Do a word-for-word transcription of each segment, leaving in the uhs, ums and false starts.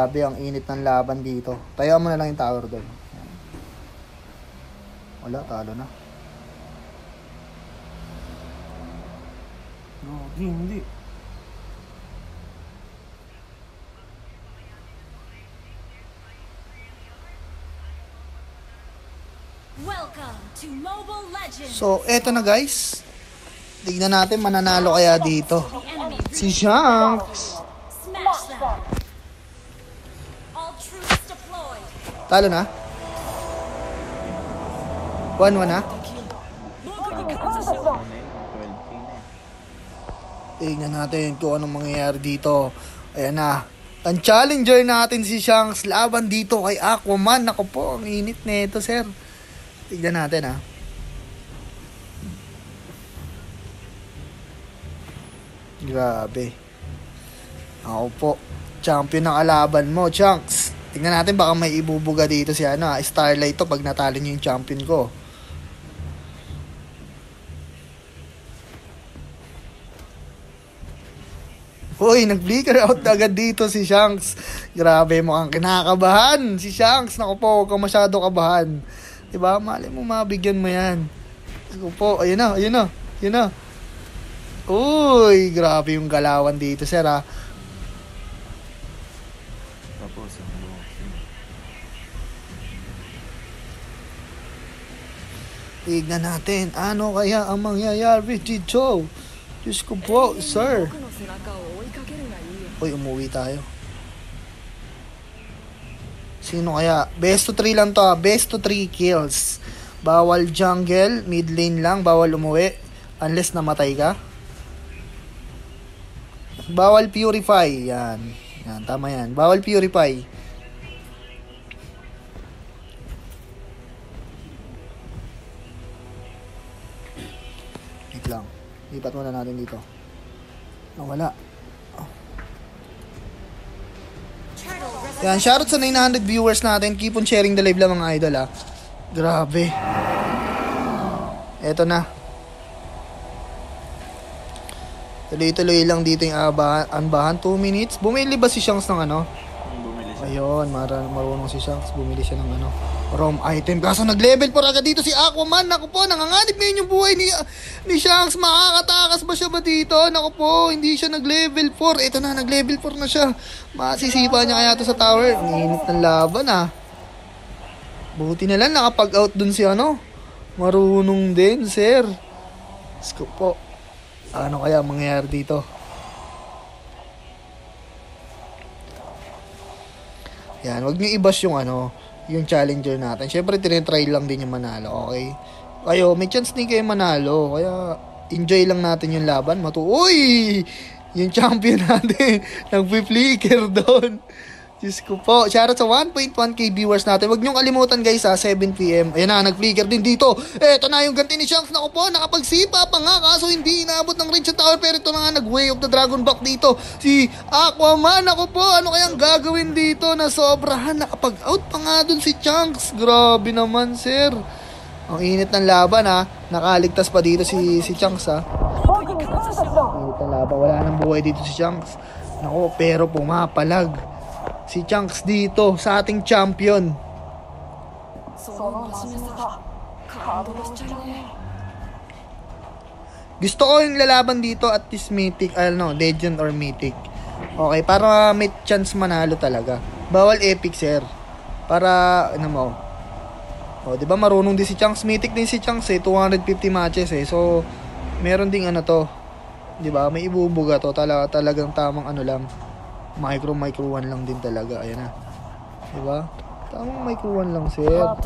Grabe ang init ng laban dito. Tayo mo na lang yung tower doon. Wala, talo na. No, hindi. So, eto na guys. Tignan natin mananalo kaya dito. Si Shanks. Talo na? one one na? Tignan natin kung anong mangyayari dito. Ayan na. Ang challenger natin si Shanks. Laban dito kay Aquaman. Ako po, ang init nito, sir. Tignan natin, ha. Grabe. Ako po. Champion ng kalaban mo, Shanks. Tignan natin, baka may ibubuga dito si ano, ha. Starlight to pag natalo niyo yung champion ko. Uy, nag-flicker out agad dito si Shanks. Grabe, mukhang kinakabahan si Shanks. Naku po, huwag kang masyado kabahan. Diba? Mali mo, mabigyan mo yan. Naku po, ayun na, ayun na, ayun na. Uy, grabe yung galawan dito, sir, ha. Tignan natin, ano kaya ang mangyayari si Chou? Diyos ko po, sir. Uy, umuwi tayo. Sino kaya? Best to three lang to, ha. Best to three kills. Bawal jungle, mid lane lang, bawal umuwi. Unless namatay ka. Bawal purify. Yan. Yan, tama yan. Bawal purify. Wait lang. Lipat muna natin dito. Nawala. Oh. Yan, shoutout sa nine hundred viewers natin. Keep on sharing the live lang mga idol, ha. Grabe. Eto na. Tuloy-tuloy lang dito yung abahan, anbahan. two minutes. Bumili ba si Shanks ng ano? Bumili siya. Ayun, mar- marunong si Shanks. Bumili siya ng ano, ROM item. Kaso nag-level pa agad dito si Aquaman. Naku po, nanganganib ngayon yung buhay ni, ni Shanks. Makakatakas ba siya ba dito? Naku po, hindi siya nag-level four. Ito na, nag-level four na siya. Masisipa niya kaya to sa tower. Init ng laban, ah. Buti na lang nakapag-out dun si ano. Marunong din, sir. Sko po. Ano kaya mangyayari dito? Yan, wag niyo i-bash yung ano, yung challenger natin. Syempre tinetry lang din yung manalo, okay? Kayo, may chance din kayo manalo. Kaya enjoy lang natin yung laban. Matu Uy! Yung champion natin nagpi-flicker doon. Diyos ko po. Shoutout sa one point one K viewers natin. Huwag niyong kalimutan guys ha, seven P M Ayan na, nag-flicker din dito. Eto na yung ganti ni Shanks. Naku po, nakapagsipa pa nga. Kaso hindi inaabot ng range sa tower. Pero ito na nga, nag-way of the dragon back dito. Si Aquaman, naku po. Ano kayang gagawin dito na sobrahan? Nakapag-out pa nga dun si Shanks. Grabe naman, sir. Ang init ng laban ha. Nakaligtas pa dito si, si Shanks ha. Init ng laban. Wala nang buhay dito si Shanks. Naku, pero pumapalag si Shanks dito sa ating champion. Gusto ko yung lalaban dito at this mythic, ano, legend or mythic. Okay, para may chance manalo talaga. Bawal epic, sir. Para, ano mo. O, di ba marunong din si Shanks. Mythic din si Shanks eh. two hundred fifty matches eh. So, meron ding ano to. Di ba? May ibubuga to. Tala, talagang tamang ano lang. Micro, micro one lang din talaga. Ayan na. Diba? Tamang micro one lang, sir.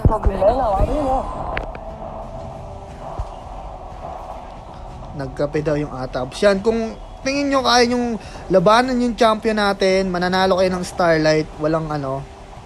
Nagkape daw yung atabs. Yan, kung tingin nyo kaya yung labanan yung champion natin, mananalo kayo ng Starlight, walang ano.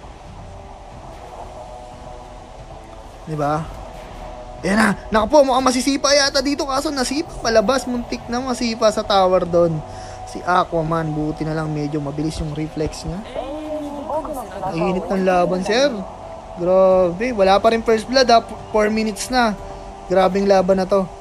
Diba? Ayan na. Naku po, mukhang masisipa yata dito. Kaso nasipa palabas. Muntik na masipa sa tower doon. Si Aquaman, buti na lang medyo mabilis yung reflex niya. Init ng laban, sir. Grabe, wala pa rin first blood ha. four minutes na. Grabing laban na to.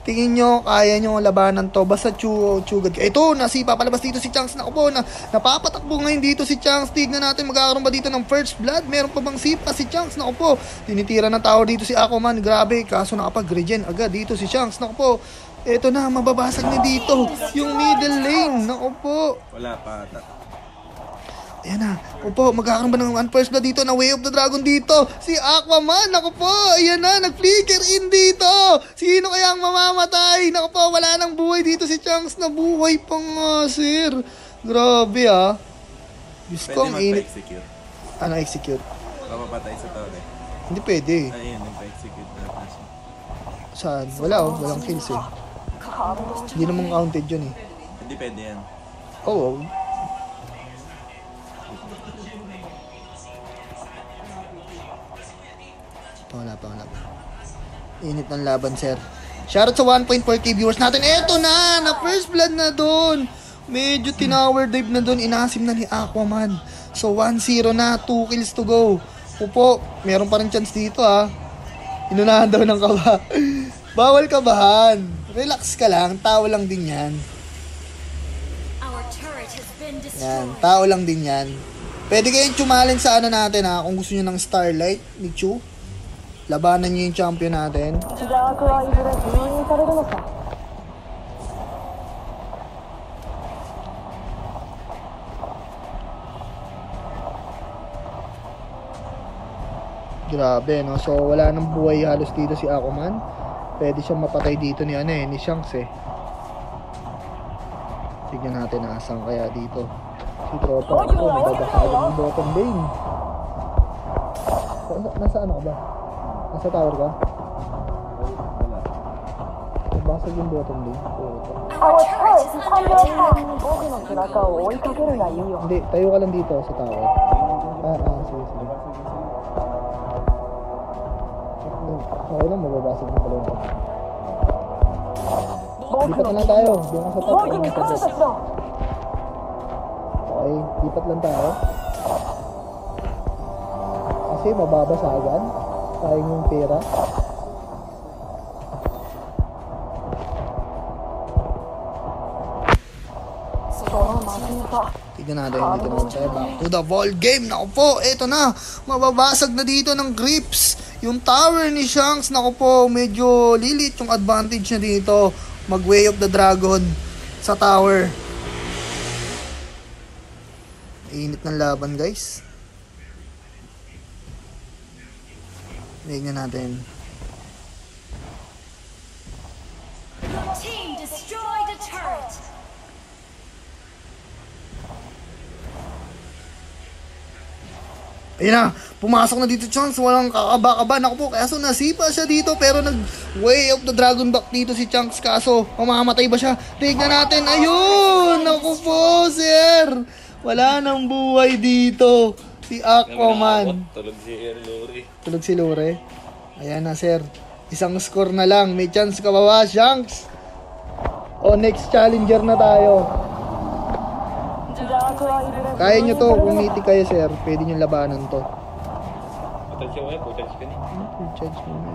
Tingin nyo, kaya nyo labanan to. Basta Chou, Chugad ka. Ito, nasipa palabas dito si Chunks. Naku po, na, napapatakbo ngayon dito si Chunks. Tignan natin, magkakaroon ba dito ng first blood? Meron pa bang sipa si Chunks? Naku po, tinitira ng tower dito si Aquaman. Grabe, kaso nakapag-regen agad dito si Chunks. Naku po, ito na, mababasag na dito yung middle lane. Naku po. Wala pa. Ayan na. Opo, magkakaroon ba ng one first blood dito na Way of the Dragon dito? Si Aquaman, naku po. Ayan na, nag-flicker in dito. Sino kaya ang mamamatay? Naku po, wala nang buhay dito si Chunks. Nabuhay pa nga, sir. Grabe ah. Diyos ko, ang init. Execute. Ano execute? Papapatay sa tao eh. Hindi pwede. Ayun, nagpa-execute na siya. Saan? Wala oh, walang kills eh. Hindi naman counted yun eh. Hindi pwede yan. Oo. Oh, wala pa, wala pa. Init ng laban, sir. Shoutout sa one point four K viewers natin. Eto na! Na first blood na doon. Medyo tinower dive na doon. Inasim na ni Aquaman. So, one zero na. two kills to go. Upo, meron pa rin chance dito, ha. Inunahan daw ng kaba. Bawal kabahan. Relax ka lang. Tao lang din yan. Yan. Tao lang din yan. Pwede kayong chumalin sa ano natin, ha. Kung gusto nyo ng Starlight ni Chou. Labanan niyo yung champion natin. Grabe, no? So, wala nang buhay halos dito si Aquaman. Pwede siyang mapatay dito ni, ano eh, ni Shanks eh. Tignan natin na asang kaya dito. Si Tropa, ako, nagbabasagan ng bottom lane. Nasa, nasa ano ka ba? Nasa tower ka? Nabasag yung bottom lane. Our turret is under attack. Hindi, tayo ka lang dito sa tower. Ah, ah, sige, sige. Okay lang, mababasag yung balon. Lipat na lang tayo. Doon ka sa top. Okay, lipat lang tayo. Kasi mababasagan. Sayang yung pera. Tignan natin dito naman tayo. Back to the ball game. Naku po, eto na. Mababasag na dito ng grips. Yung tower ni Shanks, naku po, medyo lilit yung advantage niya dito. Mag-Way of the Dragon sa tower. Init ng laban, guys. Tignan natin. Team destroyed a turret. Ayun na, pumasok na dito Chunks, walang kakaba-kaba. Naku po, kaso nasipa siya dito pero nag-Way of the Dragon back dito si Chunks. Kaso, mamamatay ba siya? Tignan natin, ayun! Naku po, sir! Wala nang buhay dito si Aquaman. Tulog si Lore. Tulog si Lore. Ayan na, sir. Isang score na lang. May chance ka ba ba, Shanks? O, next challenger na tayo. Kaya nyo to, kung niti kayo, sir. Pwede nyo labanan to. Putal siya wala, putal siya ni. Putal siya na.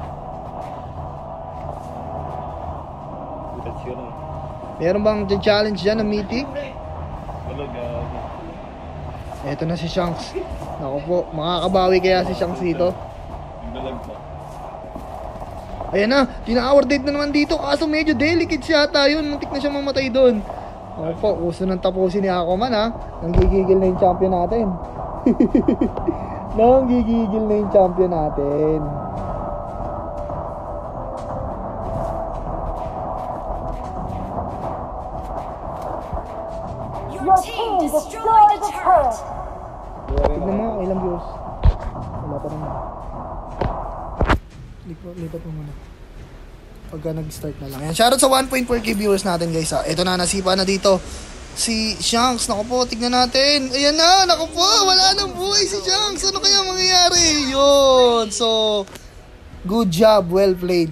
Putal siya na. Meron bang challenge dyan na mythic? Wala, gabi. Eto na si Shanks. Naku po, makakabawi kaya si Shanks dito? Nagdalag pa. Ayan na, tina-hour date na naman dito. Kaso medyo delicate siya ata yun. Muntik na siya mamatay doon. Ako po, gusto nang tapusin ni Aquaman ha. Nanggigigil na yung champion natin. Nanggigigil na yung champion natin. Your team destroyed a turret. Tignan mo, ilang views. Wala pa naman. Lipat, lipat mo muna. Pagka nag-start na lang. Yan, shoutout sa one point four K viewers natin, guys ha. Ito na, nasipa na dito si Shanks. Naku po, tignan natin. Ayan na, naku po, wala nang buhay si Shanks. Ano kaya mangyayari? Yun. So, good job, well played.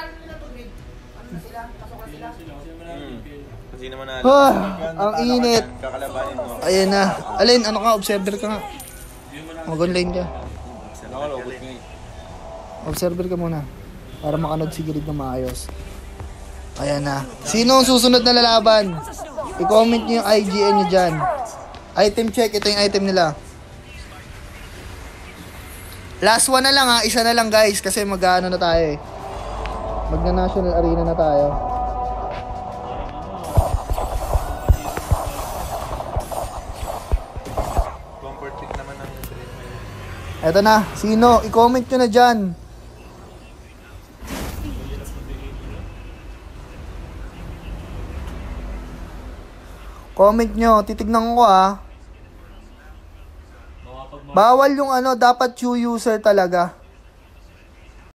Kasi naman na. Ah, ang init. Kakalabanin mo. Ayan na. Alin, ano ka, observer ka nga. Mag-online ka. Nakalobot nga eh. Observer ka muna. Para makanood si Grid na maayos. Ayan na. Sino ang susunod na lalaban? I-comment nyo yung I G N nyo dyan. Item check. Ito yung item nila. Last one na lang ha. Isa na lang guys. Kasi mag-ano na tayo eh. Magna-national arena na tayo. Comforting naman ang stream. Eto na. Sino? I-comment nyo na dyan. Comment nyo. Titignan ko ah. Bawal yung ano. Dapat Chou user talaga.